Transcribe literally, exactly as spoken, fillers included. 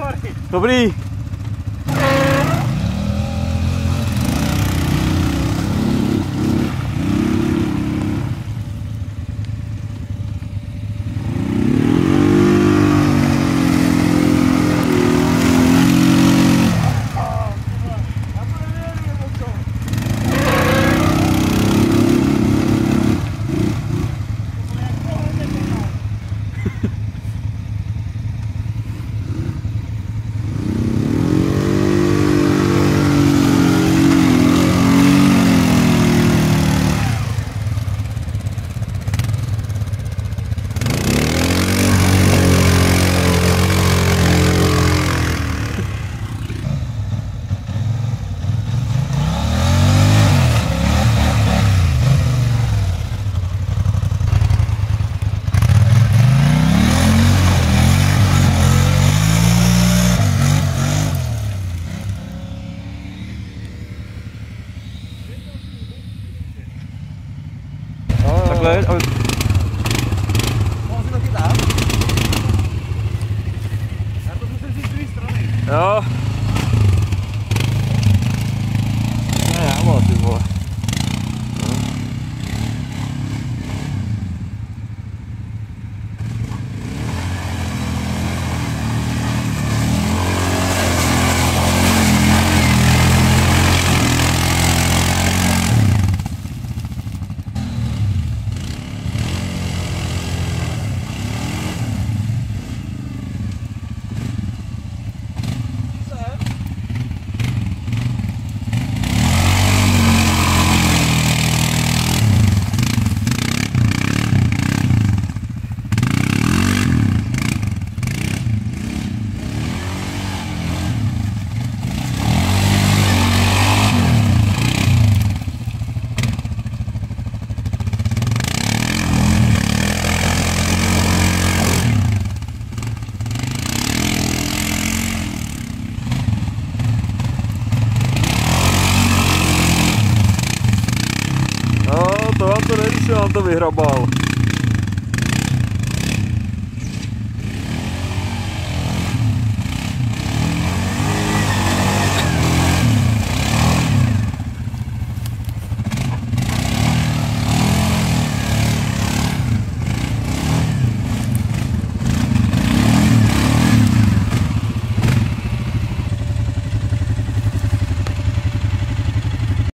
Dobrý. Takhle, ale... Mohl si to chytat? Já to musím vzít z druhé strany. Jo. Ne, já vole, ty vole. No, to vám to nejde, že vám to vyhrabal.